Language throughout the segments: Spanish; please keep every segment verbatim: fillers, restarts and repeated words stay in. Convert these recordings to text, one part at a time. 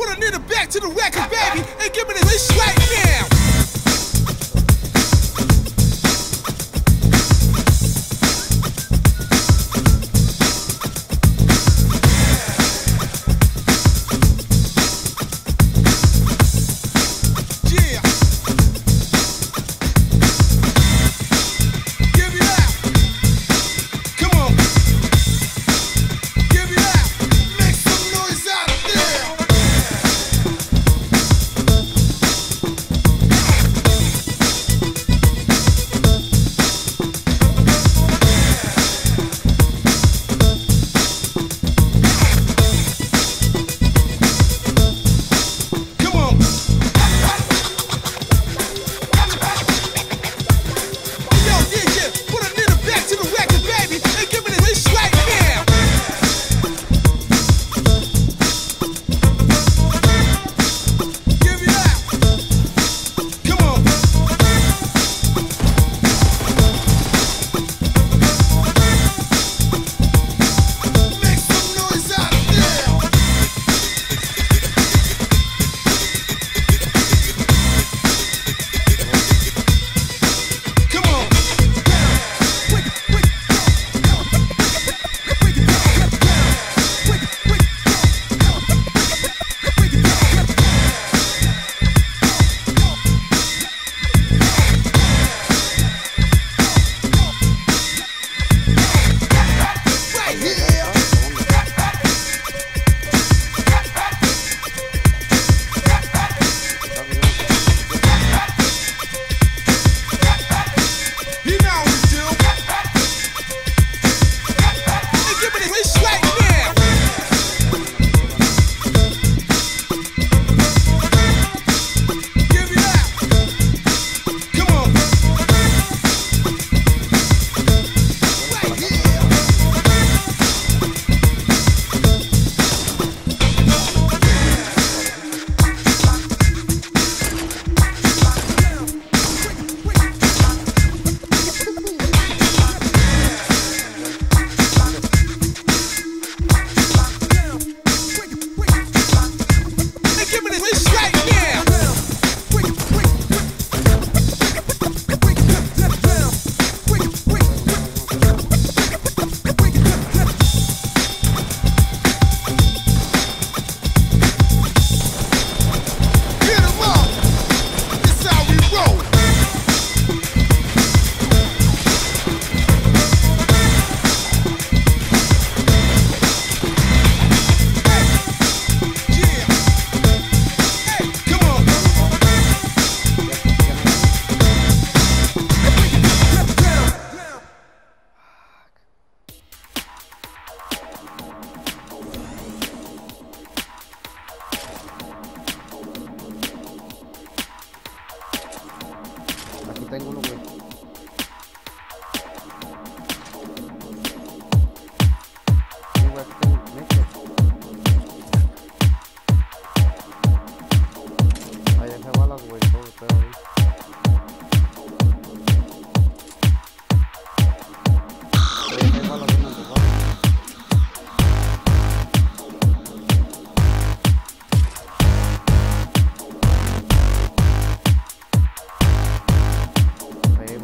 put a nigga back to the record, baby, and give me this right now. Tengo uno, güey. Sí, güey, aquí tengo meche. Ahí dejé balas, güey, todo, pero ahí. Ahí dejé balas, güey, de balas. Ahí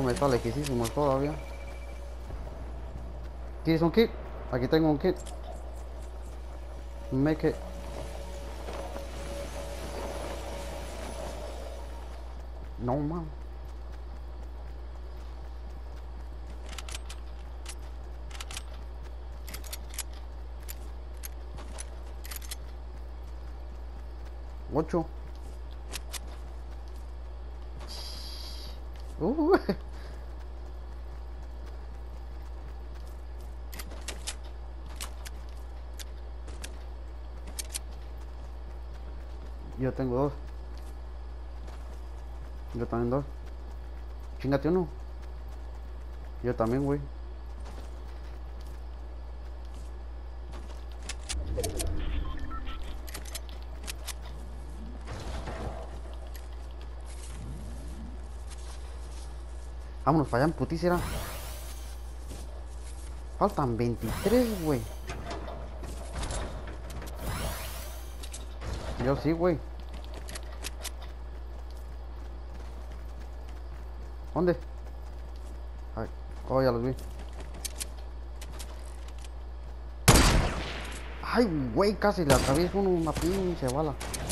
me está lejísimo todavía. ¿Tienes un kit? Aquí tengo un kit. Make it. No, man. Ocho. Uh. Yo tengo dos. Yo también dos. Chingate uno. Yo también, güey. Vámonos para allá en putísera. Faltan veintitrés, güey. Yo sí, güey. ¿Dónde? Ay, oh, ya los vi. Ay, güey, casi le atravieso uno una pinche bala.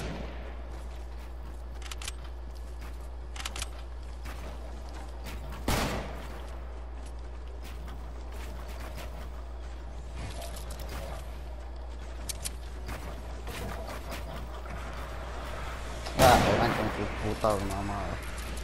Ah, se van con sus putas mamadas.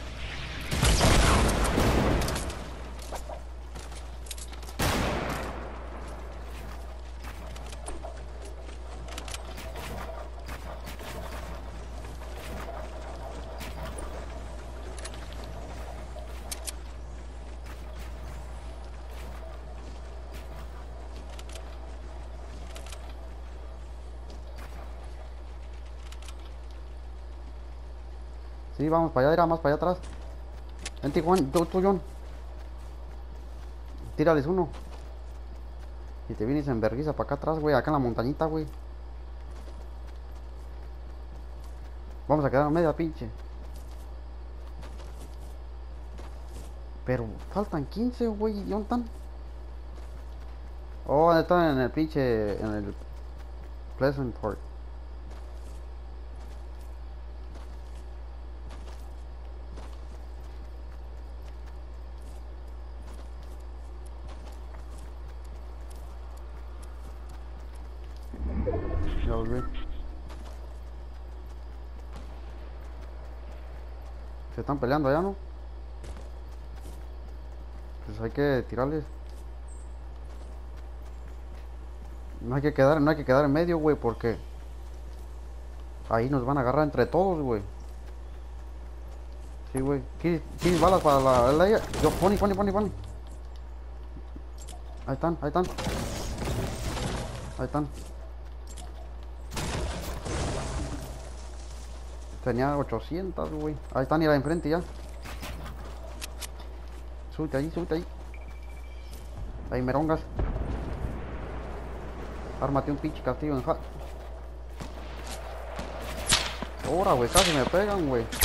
Sí, vamos para allá, era más para allá atrás. Vente, Juan, tú, tú, John. Tírales uno. Y te vienes en vergüenza para acá atrás, güey, acá en la montañita, güey. Vamos a quedar a media, pinche. Pero faltan quince, güey, ¿y dónde están? Oh, están en el pinche, en el Pleasantport. Ya los vi. Se están peleando allá, ¿no? Pues hay que tirarles. No hay que quedar, no hay que quedar en medio, güey, porque ahí nos van a agarrar entre todos, güey. Sí, güey. ¿Quieres balas para la, la, la yo, pony, pony, pony, pony. Ahí están, ahí están. Ahí están. Tenía ochocientos, güey. Ahí están, y la enfrente ya. Súbete ahí, súbete ahí. Ahí merongas. Ármate un pinche castillo en ja. Ahora, güey, casi me pegan, güey.